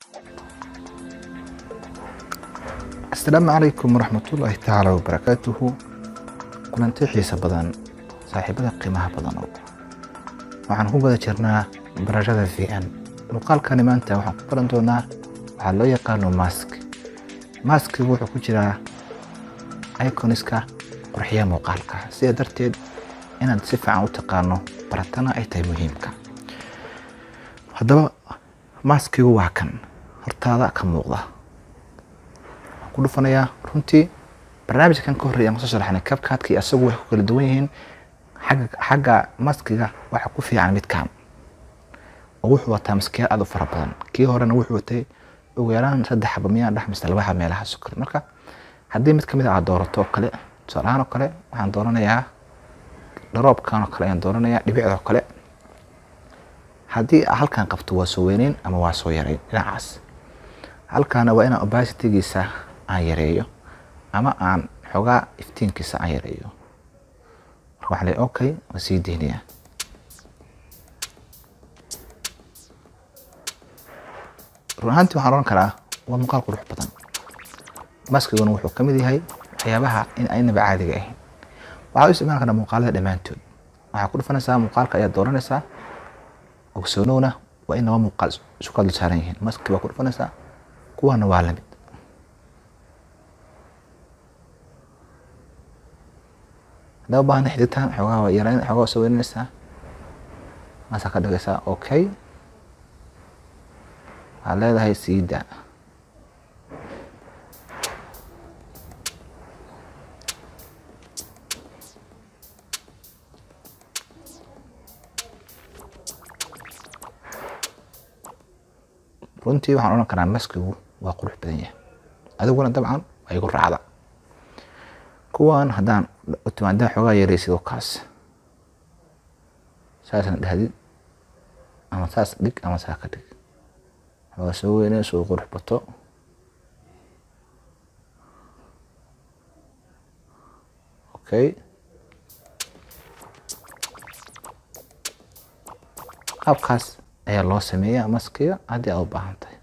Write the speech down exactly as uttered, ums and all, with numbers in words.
السلام عليكم ورحمة الله تعالى وبركاته. كلنتي xiisa badan saaxiibada qiimaha badan waxaan ku wada jirnaa barashada V N. Muuqaalkani maanta waxaan ku baran doonaa waxa loo yaqaan mask. Mask wuxuu ku jiraa iconiska qurxiya muuqaalka, sida darteed inaad si fiican u taqaano baratana ay tahay muhiimka. Haddaba maskigu waa kan hortaada ka muuqda. ku dhufanaya runtii barnaamijkan ka horeeyay aan soo sharaxnay CapCut-kii asagu wax kala duwan yihiin xagga xagga maskiga waxa ku fiican midkan oo wuxuu wataa maskiya aad u fara badan. kii horena wuxuu watay ugu yaraan saddex xabo miya dhex misal waxa meelaha sukar. marka haddii mid kamid ah doorato kale tusaalahan oo kale waxaan dooranayaa dropkan oo kale ayaan dooranayaa dhibicda oo kale. haddii halkan qabto waa soo weynayn ama waa soo yarayn dhinacaas. halkaana waa inaan opacity-giisa aan yareeyo ama aan xogaa iftiinkiisa aan yareeyo. marka waxaan leeyahay okay waan sii deynayaa. run ahaantii waxaan oran karaa waa muuqaal qurux badan. maskiguna wuxuu ka mid yahay waxyaabaha in aynaba caadiga ahayn. waxaa u isticmaali karnaa muuqaalada dhammaantood. waxaa ku dhufanaysaa muuqaalka ayaad dooranaysaa. ogsoonowna waa in laba muuqaal isu kala saaran yihiin. maski waa ku dhufanaysaa kuwana waa lamid. hadaba baahan xiditaan xogaa waa yarayn xogaa soo weynaysaa. maasaa ka dhigaysaa okay. waxaad leedahay siida. runtii waxaan oran karaa maskigu waa qurux badan yahay. adiguna dabcan waa igu raacda. kuwan haddaan otomaadaa xogaa yaraysid oo kaas saasna dhahdid ama saas dhig ama saa ka dhig. xogaa soo weynay soo qurux bato. okay. qaabkaas ayaa loo sameeyaa maskiga haddii aad u baahan tahay.